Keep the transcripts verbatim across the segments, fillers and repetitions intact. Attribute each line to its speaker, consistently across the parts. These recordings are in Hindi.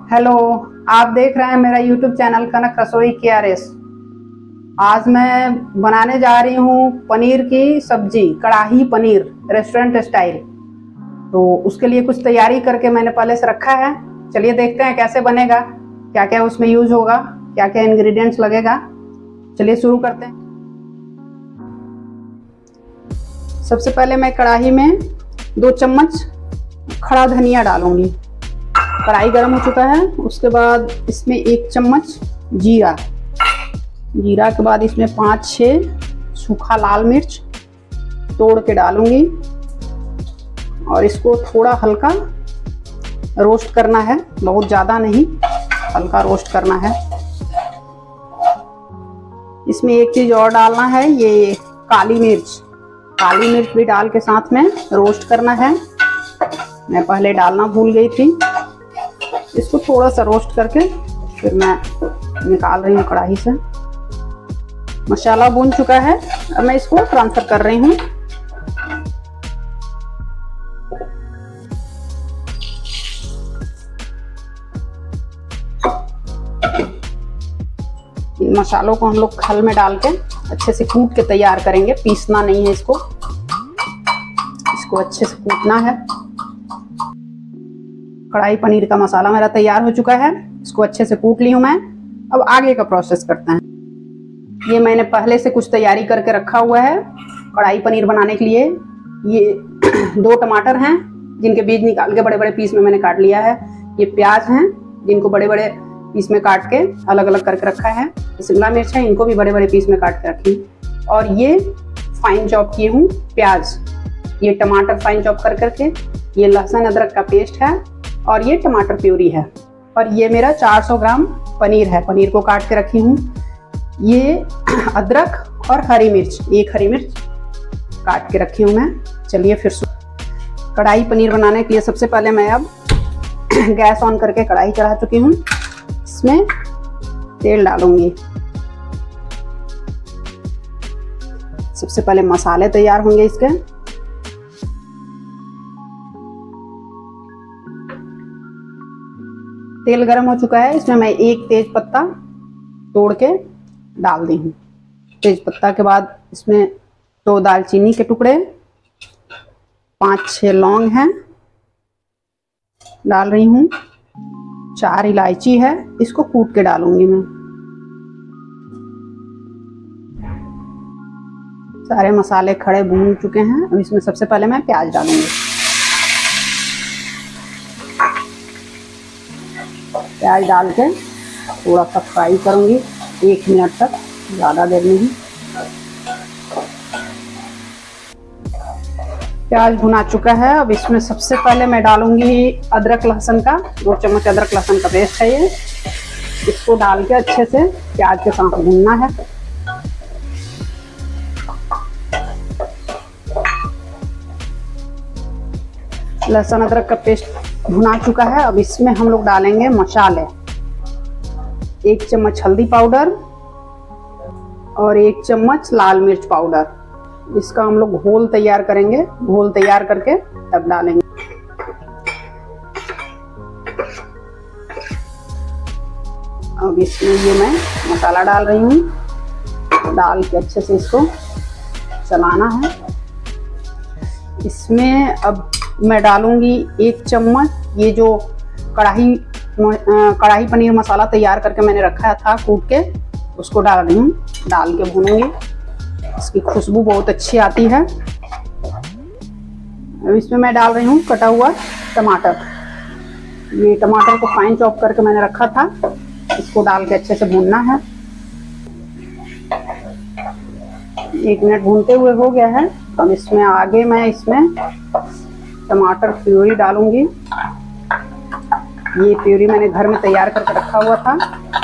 Speaker 1: हेलो, आप देख रहे हैं मेरा यूट्यूब चैनल कनक रसोई के आर एस। आज मैं बनाने जा रही हूँ पनीर की सब्जी, कढ़ाई पनीर रेस्टोरेंट स्टाइल। तो उसके लिए कुछ तैयारी करके मैंने पहले से रखा है। चलिए देखते हैं कैसे बनेगा, क्या क्या उसमें यूज होगा, क्या क्या इंग्रेडिएंट्स लगेगा। चलिए शुरू करते हैं। सबसे पहले मैं कढ़ाई में दो चम्मच खड़ा धनिया डालूंगी। कढ़ाई गर्म हो चुका है। उसके बाद इसमें एक चम्मच जीरा जीरा के बाद इसमें पाँच छः सूखा लाल मिर्च तोड़ के डालूंगी और इसको थोड़ा हल्का रोस्ट करना है, बहुत ज़्यादा नहीं, हल्का रोस्ट करना है। इसमें एक चीज़ और डालना है, ये काली मिर्च काली मिर्च भी डाल के साथ में रोस्ट करना है। मैं पहले डालना भूल गई थी। इसको थोड़ा सा रोस्ट करके फिर मैं निकाल रही हूँ कढ़ाई से। मसाला भून चुका है, अब मैं इसको ट्रांसफर कर रही हूँ। इन मसालों को हम लोग खल में डाल के अच्छे से कूट के तैयार करेंगे, पीसना नहीं है इसको इसको अच्छे से कूटना है। कढ़ाई पनीर का मसाला मेरा तैयार हो चुका है, इसको अच्छे से कूट ली हूँ मैं। अब आगे का प्रोसेस करते हैं। ये मैंने पहले से कुछ तैयारी करके रखा हुआ है कढ़ाई पनीर बनाने के लिए। ये दो टमाटर हैं जिनके बीज निकाल के बड़े बड़े पीस में मैंने काट लिया है। ये प्याज हैं जिनको बड़े बड़े पीस में काट के अलग अलग करके रखा है। शिमला मिर्च है, इनको भी बड़े बड़े पीस में काट के रखी। और ये फाइन चॉप किए हूँ प्याज, ये टमाटर फाइन चॉप कर करके, ये लहसुन अदरक का पेस्ट है और ये टमाटर प्यूरी है। और ये मेरा चार सौ ग्राम पनीर है, पनीर को काट के रखी हूँ। ये अदरक और हरी मिर्च, एक हरी मिर्च काट के रखी हूँ मैं। चलिए फिर कढ़ाई पनीर बनाने के लिए सबसे पहले मैं अब गैस ऑन करके कढ़ाई चढ़ा चुकी हूँ। इसमें तेल डालूंगी। सबसे पहले मसाले तैयार होंगे इसके। तेल गरम हो चुका है, इसमें मैं एक तेज पत्ता तोड़ के डाल दी हूँ। तेज पत्ता के बाद इसमें दो दालचीनी के टुकड़े, पाँच छः लौंग हैं डाल रही हूँ, चार इलायची है, इसको कूट के डालूंगी मैं। सारे मसाले खड़े भून चुके हैं। अब इसमें सबसे पहले मैं प्याज डालूंगी। प्याज डाल के थोड़ा सा फ्राई करूंगी, एक मिनट तक, ज़्यादा देर नहीं। प्याज भुना चुका है। अब इसमें सबसे पहले मैं डालूंगी अदरक लहसुन का, दो चम्मच अदरक लहसुन का पेस्ट है ये। इसको डाल के अच्छे से प्याज के साथ भूनना है। लहसुन अदरक का पेस्ट भुना चुका है। अब इसमें हम लोग डालेंगे मसाले। एक चम्मच हल्दी पाउडर और एक चम्मच लाल मिर्च पाउडर। इसका हम लोग घोल तैयार करेंगे, घोल तैयार करके तब डालेंगे। अब इसमें ये मैं मसाला डाल रही हूँ, डाल के अच्छे से इसको चलाना है। इसमें अब मैं डालूंगी एक चम्मच ये जो कढ़ाई कढ़ाई पनीर मसाला तैयार करके मैंने रखा था कूट के, उसको डाल रही हूँ। डाल के भूनूंगी, इसकी खुशबू बहुत अच्छी आती है। अब इसमें मैं डाल रही हूँ कटा हुआ टमाटर। ये टमाटर को फाइन चॉप करके मैंने रखा था, इसको डाल के अच्छे से भूनना है। एक मिनट भूनते हुए हो गया है। अब इसमें आगे मैं इसमें टमाटर प्यूरी डालूंगी। ये प्यूरी मैंने घर में तैयार करके रखा हुआ था।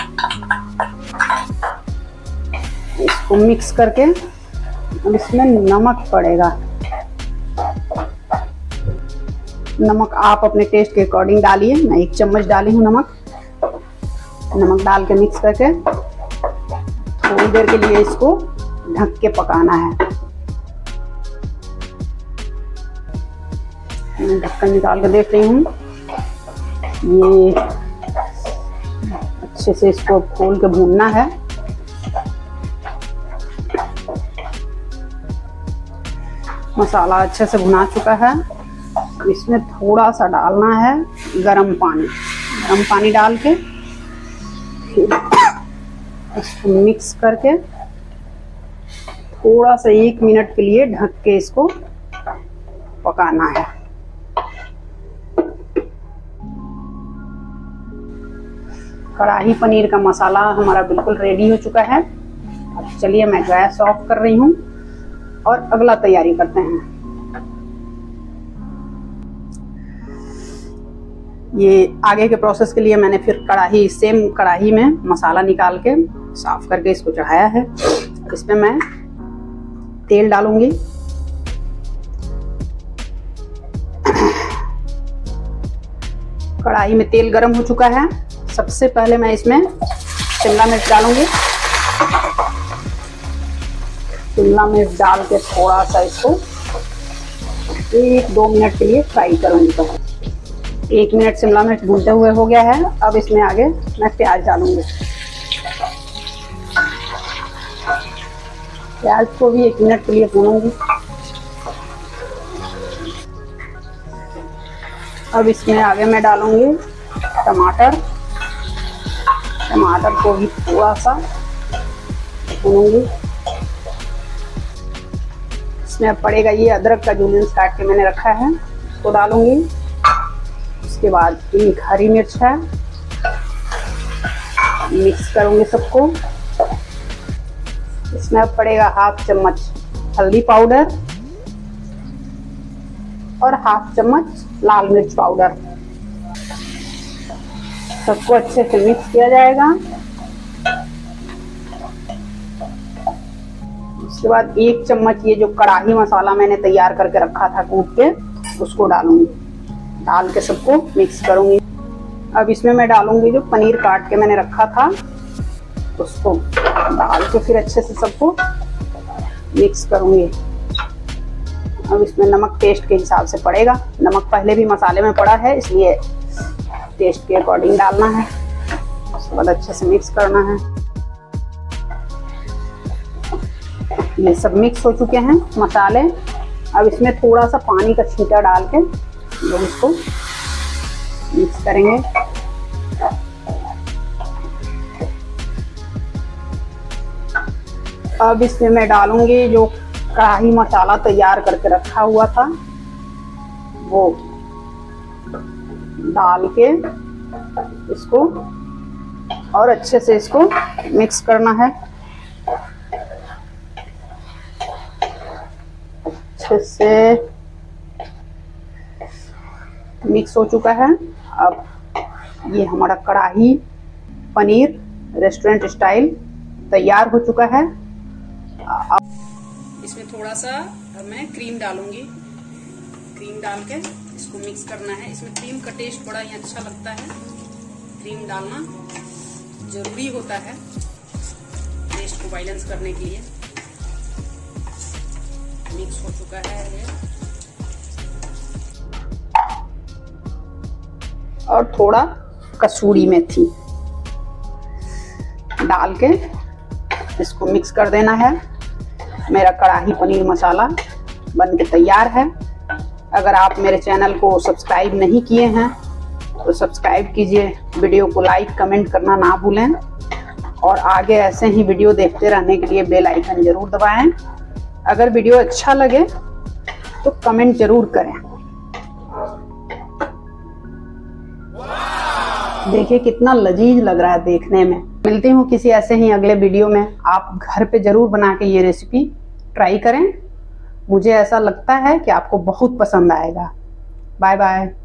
Speaker 1: इसको मिक्स करके अब इसमें नमक पड़ेगा। नमक आप अपने टेस्ट के अकॉर्डिंग डालिए, मैं एक चम्मच डाली हूँ नमक। नमक डाल के मिक्स करके थोड़ी देर के लिए इसको ढक के पकाना है। मैं ढक्कन निकाल के देख रही हूँ, ये अच्छे से इसको खोल के भूनना है। मसाला अच्छे से भुना चुका है। इसमें थोड़ा सा डालना है गरम पानी। गरम पानी डाल के फिर इसको मिक्स करके थोड़ा सा एक मिनट के लिए ढक के इसको पकाना है। कढ़ाई पनीर का मसाला हमारा बिल्कुल रेडी हो चुका है। अब चलिए मैं गैस ऑफ कर रही हूँ और अगला तैयारी करते हैं। ये आगे के प्रोसेस के लिए मैंने फिर कढ़ाई सेम कढ़ाई में मसाला निकाल के साफ करके इसको चढ़ाया है। इसमें मैं तेल डालूंगी। कढ़ाई में तेल गरम हो चुका है। सबसे पहले मैं इसमें शिमला मिर्च डालूंगी। शिमला मिर्च डाल के थोड़ा सा इसको एक दो मिनट के लिए फ्राई करूंगी। तो एक मिनट शिमला मिर्च भूनते हुए हो गया है। अब इसमें आगे मैं प्याज डालूंगी। प्याज को भी एक मिनट के लिए भूनूंगी। अब इसमें आगे मैं डालूंगी टमाटर। टमाटर को भी थोड़ा सा भूनूंगी। इसमें अब पड़ेगा ये अदरक का जूलियंस काट के मैंने रखा है, उसको डालूंगी। उसके बाद एक हरी मिर्च है, मिक्स करूंगी सबको। इसमें अब पड़ेगा हाफ चम्मच हल्दी पाउडर और हाफ चम्मच लाल मिर्च पाउडर। सबको अच्छे से मिक्स किया जाएगा। उसके बाद एक चम्मच ये जो कढ़ाई मसाला मैंने तैयार करके रखा था कूट के, उसको डालूंगी। डाल के सबको मिक्स करूंगी। अब इसमें मैं डालूंगी जो पनीर काट के मैंने रखा था, उसको डाल के फिर अच्छे से सबको मिक्स करूंगी। अब इसमें नमक टेस्ट के हिसाब से पड़ेगा। नमक पहले भी मसाले में पड़ा है, इसलिए टेस्ट के अकॉर्डिंग डालना है। उसके बाद अच्छे से मिक्स करना है। ये सब मिक्स हो चुके हैं मसाले। अब इसमें थोड़ा सा पानी का छींटा डाल के लोग इसको मिक्स करेंगे। अब इसमें मैं डालूंगी जो कढ़ाई मसाला तैयार करके रखा हुआ था, वो डाल के इसको और अच्छे से इसको मिक्स करना है। अच्छे से मिक्स हो चुका है। अब ये हमारा कढ़ाई पनीर रेस्टोरेंट स्टाइल तैयार हो चुका है। इसमें थोड़ा सा मैं क्रीम डालूंगी। क्रीम डाल के इसको मिक्स करना है। इसमें क्रीम का टेस्ट बड़ा ही अच्छा लगता है। क्रीम डालना जरूरी होता है टेस्ट को बैलेंस करने के लिए। मिक्स हो चुका है ये। और थोड़ा कसूरी मेथी डाल के इसको मिक्स कर देना है। मेरा कढ़ाई पनीर मसाला बन के तैयार है। अगर आप मेरे चैनल को सब्सक्राइब नहीं किए हैं तो सब्सक्राइब कीजिए। वीडियो को लाइक कमेंट करना ना भूलें और आगे ऐसे ही वीडियो देखते रहने के लिए बेल आइकन जरूर दबाएं। अगर वीडियो अच्छा लगे तो कमेंट जरूर करें। देखिए कितना लजीज लग रहा है देखने में। मिलती हूँ किसी ऐसे ही अगले वीडियो में। आप घर पे जरूर बना के ये रेसिपी ट्राई करें। मुझे ऐसा लगता है कि आपको बहुत पसंद आएगा। Bye bye.